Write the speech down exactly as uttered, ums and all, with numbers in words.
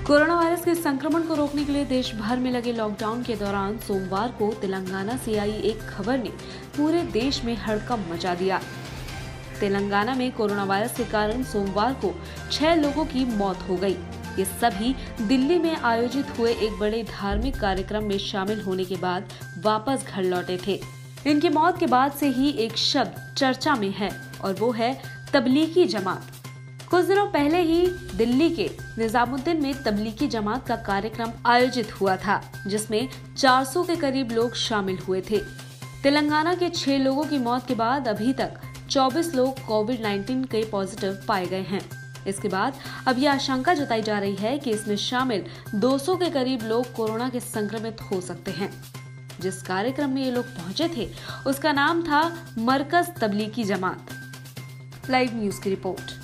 Corona virus के संक्रमण को रोकने के लिए देश भर में लगे लॉकडाउन के दौरान सोमवार को तेलंगाना से आई एक खबर ने पूरे देश में हड़कंप मचा दिया। तेलंगाना में कोरोना वायरस के कारण सोमवार को छह लोगों की मौत हो गई। ये सभी दिल्ली में आयोजित हुए एक बड़े धार्मिक कार्यक्रम में शामिल होने के बाद वापस घर लौटे थे। इनकी मौत के बाद से ही एक शब्द चर्चा में है और वो है तबलीगी जमात। कुछ दिनों पहले ही दिल्ली के निजामुद्दीन में तबलीगी जमात का कार्यक्रम आयोजित हुआ था, जिसमें चार सौ के करीब लोग शामिल हुए थे। तेलंगाना के छह लोगों की मौत के बाद अभी तक चौबीस लोग कोविड उन्नीस के पॉजिटिव पाए गए हैं। इसके बाद अब यह आशंका जताई जा रही है कि इसमें शामिल दो सौ के करीब लोग कोरोना के संक्रमित हो सकते हैं। जिस कार्यक्रम में ये लोग पहुंचे थे उसका नाम था मरकज तबलीगी जमात। लाइव न्यूज की रिपोर्ट।